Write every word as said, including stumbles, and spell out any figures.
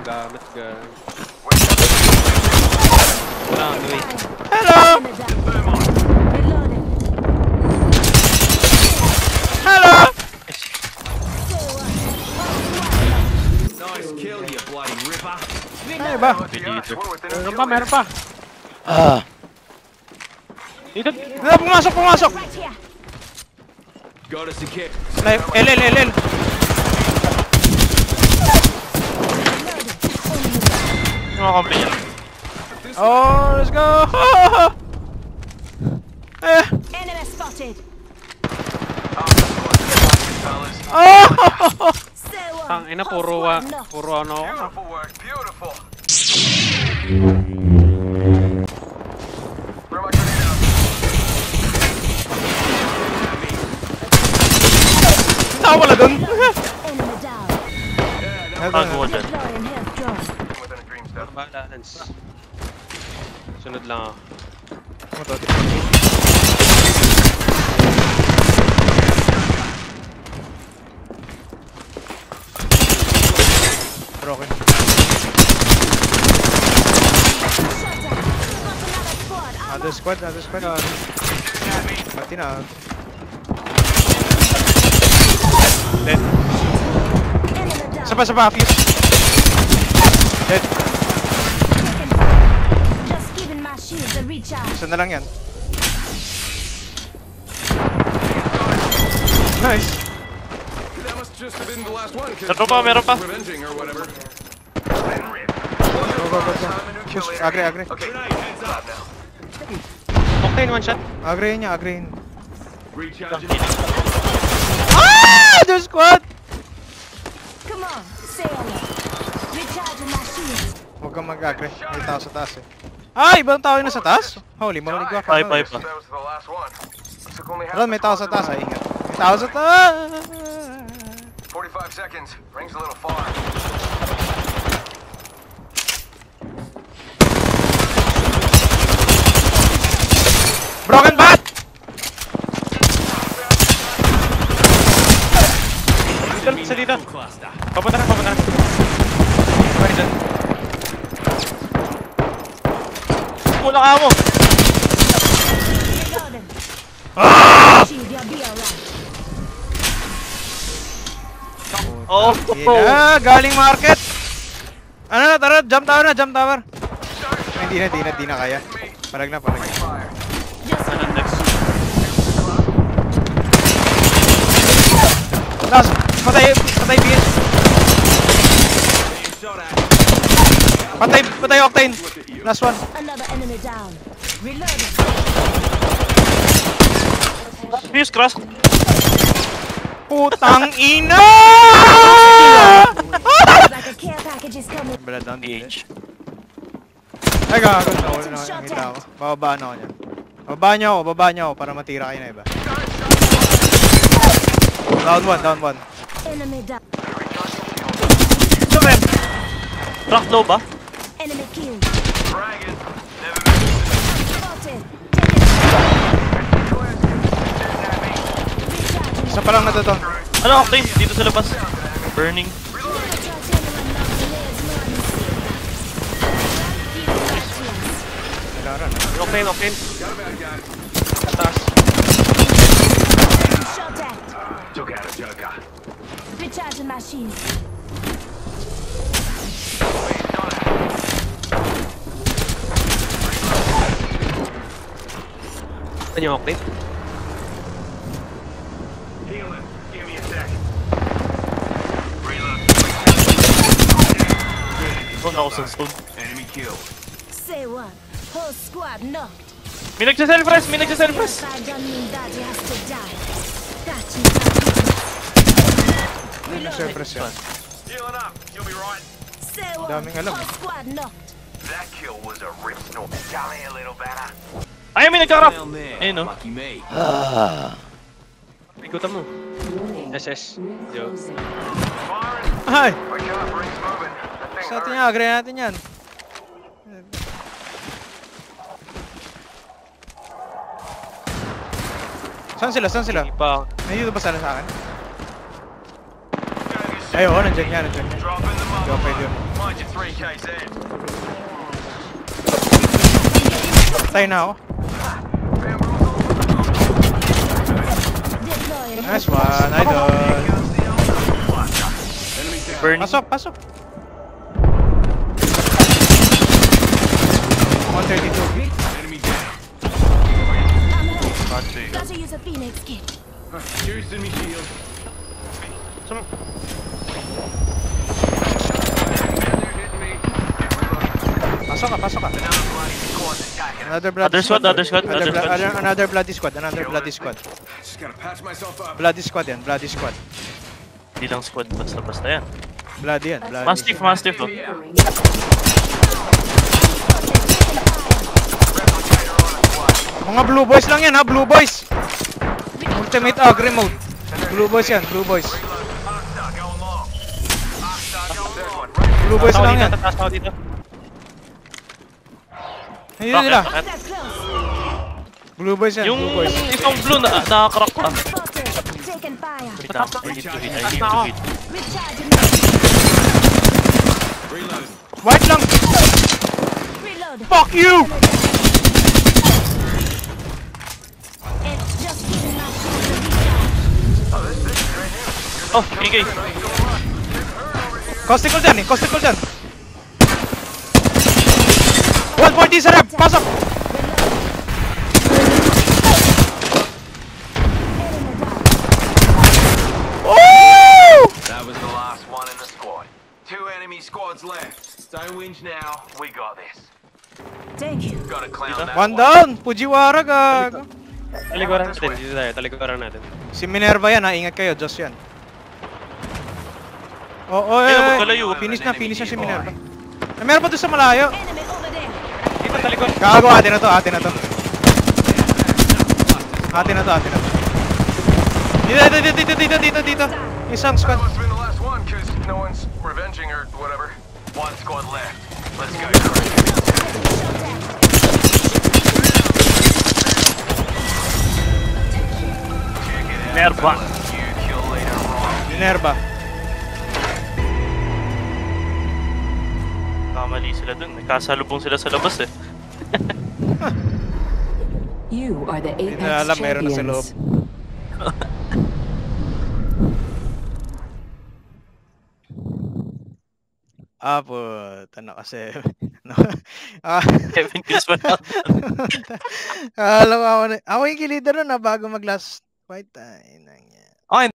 gamit ka. Wala kang gawin. Hello! Hello! Nice kill, you bloody ripper. Ay ba? Meron pa, meron pa. Ah. Dito, dito, pumasok, pumasok! Got us a kick. L, L, L, L. Nakakomplete yan. Oh, let's go! Eh! Enemy spotted. Oh! Ang ina, puro, uh, puro ano. Beautiful work, beautiful. Tawa wala dun. Enemy down. Tago ko dyan. Deploying health drone. Balance. Sunod lang ako. Ano to? Broken. Other squad, other squad. Mati na. Dead. Sapa, sapa, fuse. Dead. Just giving my shields a recharge. Isa na lang yan. Nice. That must just have been the last one. Meron pa, meron pa. Revenging or whatever. Go, go, go, go. Push, agri, agri. Okay, heads up now. Octane, one shot. Agri niya, agri. Recharging. Ah! There's squad! Come on, say hello. Recharging my shields. Huwag kang mag-agri. May tao sa taas eh. Ah! Ibang tao yun na sa taas? Holy, mahulig ko. Five, five pa. That was the last one. Looks like only half Alam, may the tao sa squad's taas. Ay, alive. ingat. May tao sa taas! forty-five seconds. Rings a little far. Broken bat! Dito, sa dito. Papunta na, papunta na. Pwede dyan. Pula ka mo! Reloading. Ah! Shield, you'll be alright. Oh! Yeah, galing market! Ano na, tara, jump tower na, jump tower. Ay, Hindi na, hindi na, hindi na kaya. Parag na, parag na. Just Ano next? Last, patay, patay B S. Patay, patay Octane. Last one. another enemy down. Reloading. Fuse cross. Putang ina! Like a care package is coming. Bala down D H. Ay, gago. Nawala na, nakita ako. Bababaan ako niyan. Bababa niyo ako, bababa niyo ako para matira kayo na iba. Down one, down one. Enemy down. Ito men! Rock low ba? Enemy killed. Dragon. Spotted. Isa pa lang na to to. Ano, Octane? Dito sa labas. Burning. Kailangan. Octane, Octane. Taas. Shot at. Took out a joker. Recharging my shields. Ano yung Octane? Healing. Give me a sec. Reload. Oh, ako sa stone. Enemy killed. Say what? Whole squad knocked. May nagsa-self-press! May nagsa-self-press! I don't mean that he has to die. That you Ano siya, press yan? Healing up. You'll be right. Say what? Daming alam. Whole squad knocked. That kill was a rip snort. Tell me a little better. Ay, may nagka-rock! Down there. Ayun, no? Lucky me. Ikutan mo. S S. Yo. Firing. Ay! Wake up. Rings moving. That thing Sa atin hurt. yan, agree natin yan. Saan sila? Saan sila? Hindi pa. Nandito ba sila sa akin? Ay, oo, nandiyan yan, nandiyan yan. Drop in the Hindi ako mother. pwede yun. Mind your three K Z. Patay na ako. Deploying. Nice one, idol. Burn. Pasok, pasok. one thirty-two. Enemy down. I'm hurt. Not to you. Gotta use a Phoenix kit. Houston, me shield. Some... Pasok ka, pasok ka. Another bloody Other squad, other squad, Another, other bla- squad. another- another bloody squad, another bloody squad. Just gotta patch myself up. Bloody squad yan, bloody squad. Hindi lang squad, basta-basta yan. Bloody yan, bloody. Mastiff, mastiff oh. Mga blue boys lang yan ha, blue boys. Ultimate agri mode. Blue boys yan, blue boys. Blue boys Tao lang dito, yan. tataas ako dito. Ayun Bakit? nila. Bakit? That close. Blue boys yan, Yung blue boys. isang blue na nakakrock pa. Spotted. Taking fire. Wait lang, I need to hit, I need to hit. Recharging. Reload. White lang! Reload. Fuck you! It's just giving my shield a recharge. Oh, P K. Costical dyan eh, costical dyan. one forty sa rep, pasok! Woo! That was the last one in the squad. Two enemy squads left. Don't whinge now. We got this. Thank you. Gotta clown that One down! Fujiwara gago. Talikuran natin, dito tayo, talikuran natin. Si Minerva yan ha, ingat kayo, Diyos yan. Oh, oh, Ayun, eh, magkalayo. finish na, finish na si Minerva. Eh, meron pa doon sa malayo. Enemy over there. Dito, talikod. Gago, atin na to, atin na to. Atin na to, atin na to. Dito, dito, dito, dito, dito, dito. Isang That squad. must have been the last one, cause no one's revenging or whatever. One squad left. Let's go. Nerva. You kill later on. Minerva. Kamali sila dun, nagkasalubong sila sa labas eh. You are the Hindi Apex na alam, meron na sa loob. champions. Ah, puta na kasi. No. Ah, Seven kills pa lang. alam ko ako na. Ako yung kilida nun na bago mag last fight. Ay, nang yan. Okay,